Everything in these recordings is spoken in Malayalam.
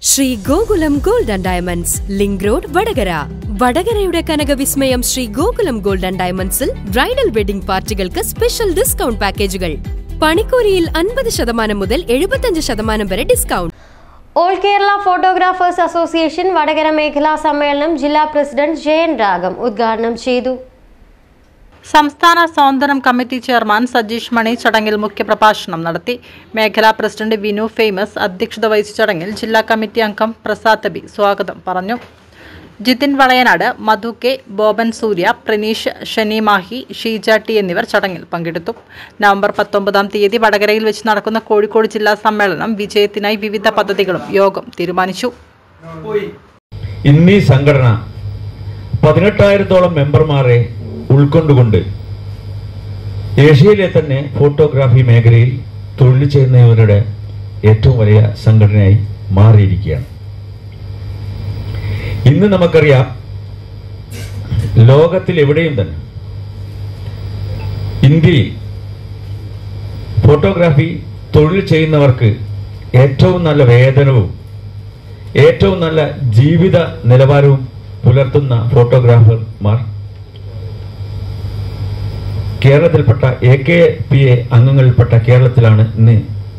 Shri Gokulam Gold and Diamonds, Link Road, Vardagara. Vadagarayude Kanaga Vismayam Shri Gokulam Gold and Diamonds bridal wedding partyകൾക്ക് special discount packageകൾ. പണിക്കൂലിയിൽ 50% മുതൽ 75% വരെ discount. All Kerala Photographers Association Vardagara Mekhla Sammelanam Jilla President Jayan Ragam ഉദ്ഘാടനം ചെയ്തു. സംസ്ഥാന സ്വാതന്ത്ര്യം കമ്മിറ്റി ചെയർമാൻ സജീഷ് മണി ചടങ്ങിൽ മുഖ്യപ്രഭാഷണം നടത്തി. മേഖലാ പ്രസിഡന്റ് വിനു ഫേമസ് അധ്യക്ഷത വഹിച്ച ചടങ്ങിൽ ജില്ലാ കമ്മിറ്റി അംഗം പ്രസാദ് അബി സ്വാഗതം പറഞ്ഞു. ജിതിൻ വളയനാട്, മധു കെ, ബോബൻ സൂര്യ, പ്രണീഷ്, ഷനി മാഹി, ഷീജ ടി എന്നിവർ ചടങ്ങിൽ പങ്കെടുത്തു. നവംബർ 19 വടകരയിൽ വെച്ച് നടക്കുന്ന കോഴിക്കോട് ജില്ലാ സമ്മേളനം വിജയത്തിനായി വിവിധ പദ്ധതികളും യോഗം തീരുമാനിച്ചു. ഇന്നീ സംഘടന 18,000-ഓളം മെമ്പർമാരെ ഉൾക്കൊണ്ടുകൊണ്ട് ഏഷ്യയിലെ തന്നെ ഫോട്ടോഗ്രാഫി മേഖലയിൽ തൊഴിൽ ചെയ്യുന്നവരുടെ ഏറ്റവും വലിയ സംഘടനയായി മാറിയിരിക്കുകയാണ്. ഇന്ന് നമുക്കറിയാം, ലോകത്തിൽ എവിടെയും തന്നെ ഇന്ത്യയിൽ ഫോട്ടോഗ്രാഫി തൊഴിൽ ചെയ്യുന്നവർക്ക് ഏറ്റവും നല്ല വേതനവും ഏറ്റവും നല്ല ജീവിത നിലവാരവും പുലർത്തുന്ന ഫോട്ടോഗ്രാഫർമാർ കേരളത്തിൽപ്പെട്ട AKPA അംഗങ്ങളിൽപ്പെട്ട കേരളത്തിലാണ് ഇന്ന്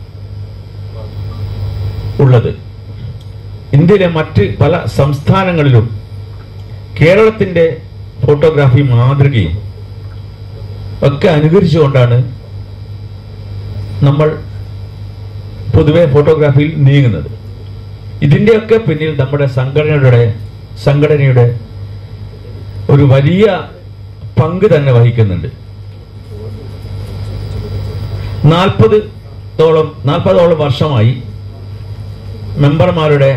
ഉള്ളത്. ഇന്ത്യയിലെ മറ്റ് പല സംസ്ഥാനങ്ങളിലും കേരളത്തിന്റെ ഫോട്ടോഗ്രാഫി മാതൃകയും ഒക്കെ അനുകരിച്ചുകൊണ്ടാണ് നമ്മൾ പൊതുവെ ഫോട്ടോഗ്രാഫിയിൽ നീങ്ങുന്നത്. ഇതിന്റെയൊക്കെ പിന്നിൽ നമ്മുടെ സംഘടനയുടെ ഒരു വലിയ പങ്ക് തന്നെ വഹിക്കുന്നുണ്ട്. 40ഓളം വർഷമായി മെമ്പർമാരുടെ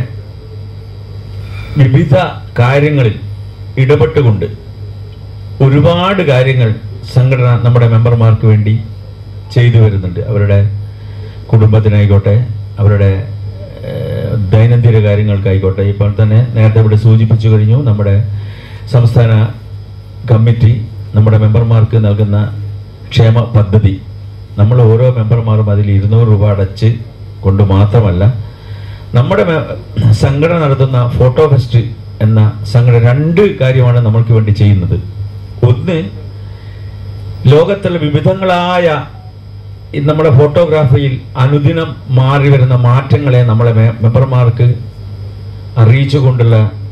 വിവിധ കാര്യങ്ങളിൽ ഇടപെട്ടുകൊണ്ട് ഒരുപാട് കാര്യങ്ങൾ സംഘടന നമ്മുടെ മെമ്പർമാർക്ക് വേണ്ടി ചെയ്തു വരുന്നുണ്ട്. അവരുടെ കുടുംബത്തിനായിക്കോട്ടെ, അവരുടെ ദൈനംദിന കാര്യങ്ങൾക്കായിക്കോട്ടെ. ഇപ്പോൾ തന്നെ നേരത്തെ ഇവിടെ സൂചിപ്പിച്ചു കഴിഞ്ഞു, നമ്മുടെ സംസ്ഥാന കമ്മിറ്റി നമ്മുടെ മെമ്പർമാർക്ക് നൽകുന്ന ക്ഷേമ പദ്ധതി, നമ്മൾ ഓരോ മെമ്പർമാരും അതിൽ 200 രൂപ അടച്ച് കൊണ്ട് മാത്രമല്ല, നമ്മുടെ സംഘടന നടത്തുന്ന ഫോട്ടോ ഫെസ്റ്റ് എന്ന സംഘടന 2 കാര്യമാണ് നമ്മൾക്ക് വേണ്ടി ചെയ്യുന്നത്. ഒന്ന്, ലോകത്തിലെ വിവിധങ്ങളായ നമ്മുടെ ഫോട്ടോഗ്രാഫിയിൽ അനുദിനം മാറി വരുന്ന മാറ്റങ്ങളെ നമ്മളെ മെമ്പർമാർക്ക് അറിയിച്ചുകൊണ്ടുള്ള